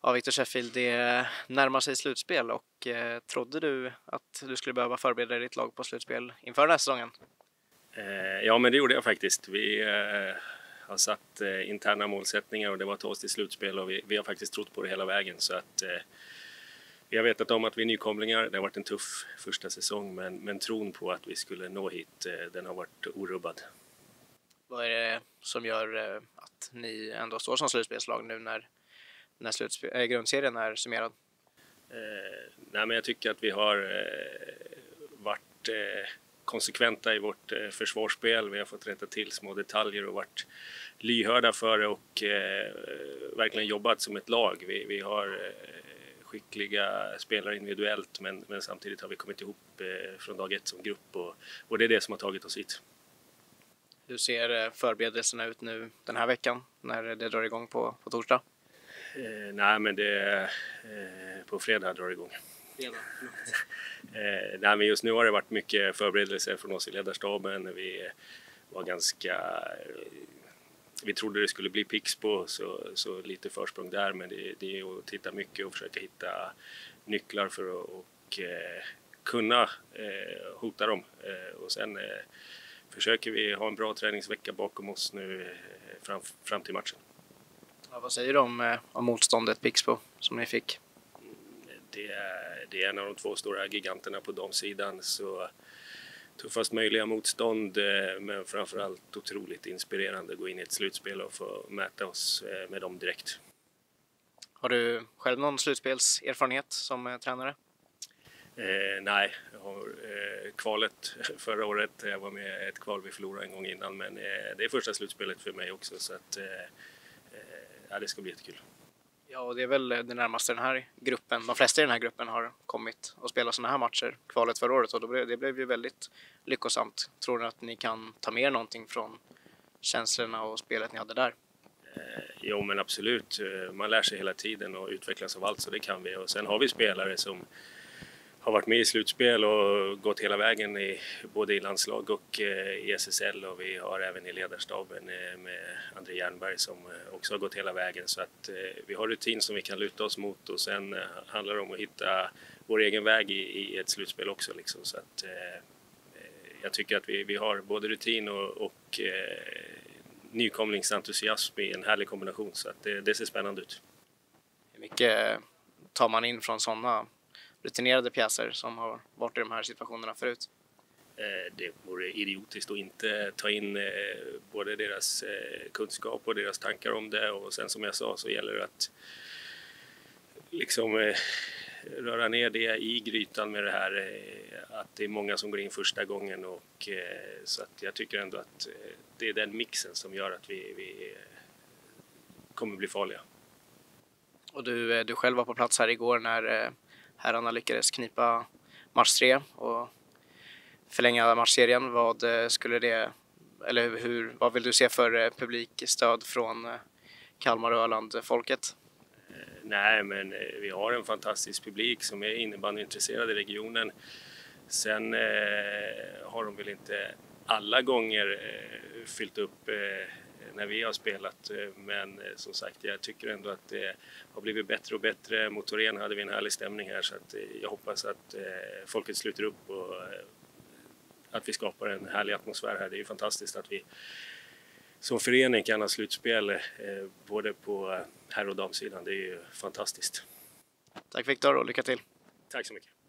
Ja, Victor Sheffield, det närmar sig slutspel och trodde du att du skulle behöva förbereda ditt lag på slutspel inför den här säsongen? Ja, men det gjorde jag faktiskt. Vi har satt interna målsättningar och det var att ta oss till slutspel och vi har faktiskt trott på det hela vägen. Så att vi har vetat om att vi är nykomlingar. Det har varit en tuff första säsong, men tron på att vi skulle nå hit, den har varit orubbad. Vad är det som gör att ni ändå står som slutspelslag nu när grundserien är summerad? Nej, men jag tycker att vi har varit konsekventa i vårt försvarsspel. Vi har fått rätta till små detaljer och varit lyhörda för det och verkligen jobbat som ett lag. Vi har skickliga spelare individuellt, men samtidigt har vi kommit ihop från dag ett som grupp och det är det som har tagit oss hit. Hur ser förberedelserna ut nu den här veckan när det drar igång på torsdag? Nej, men det på fredag drar det igång. Nej, men just nu har det varit mycket förberedelser från oss i ledarstaben. Vi trodde det skulle bli Pixbo, så lite försprång där, men det är att titta mycket och försöka hitta nycklar för att kunna hota dem. Och sen försöker vi ha en bra träningsvecka bakom oss nu fram till matchen. Ja, vad säger du om motståndet Pixbo som ni fick? Det är en av de två stora giganterna på damsidan, så tuffast möjliga motstånd, men framförallt otroligt inspirerande att gå in i ett slutspel och få mäta oss med dem direkt. Har du själv någon slutspelserfarenhet som tränare? Nej, jag har kvalet förra året. Jag var med i ett kval vi förlorade en gång innan, men det är första slutspelet för mig också, så att det ska bli jättekul. Ja, och det är väl det närmaste den här gruppen. De flesta i den här gruppen har kommit och spelat sådana här matcher, kvalet förra året, och det blev ju väldigt lyckosamt. Tror ni att ni kan ta med någonting från känslorna och spelet ni hade där? Jo, men absolut. Man lär sig hela tiden och utvecklas av allt, så det kan vi. Och sen har vi spelare som har varit med i slutspel och gått hela vägen både i landslag och i SSL, och vi har även i ledarstaben med André Jernberg som också har gått hela vägen, så att vi har rutin som vi kan luta oss mot, och sen handlar det om att hitta vår egen väg i ett slutspel också liksom. Så att jag tycker att vi har både rutin och nykomlingsentusiasm i en härlig kombination, så att det ser spännande ut. Hur mycket tar man in från sådana rutinerade pjäser som har varit i de här situationerna förut? Det vore idiotiskt att inte ta in både deras kunskap och deras tankar om det, och sen som jag sa så gäller det att liksom röra ner det i grytan med det här, att det är många som går in första gången, och så att jag tycker ändå att det är den mixen som gör att vi kommer bli farliga. Och du själv var på plats här igår när herrarna lyckades knipa match 3 och förlänga matchserien. Vad vill du se för publikstöd från Kalmar och Öland-folket? Nej, men vi har en fantastisk publik som är innebandyintresserad i regionen. Sen har de väl inte alla gånger fyllt upp när vi har spelat, men som sagt, jag tycker ändå att det har blivit bättre och bättre. Mot Torén hade vi en härlig stämning här, så att jag hoppas att folket sluter upp och att vi skapar en härlig atmosfär här. Det är ju fantastiskt att vi som förening kan ha slutspel både på herr- och damsidan. Det är ju fantastiskt. Tack Victor och lycka till. Tack så mycket.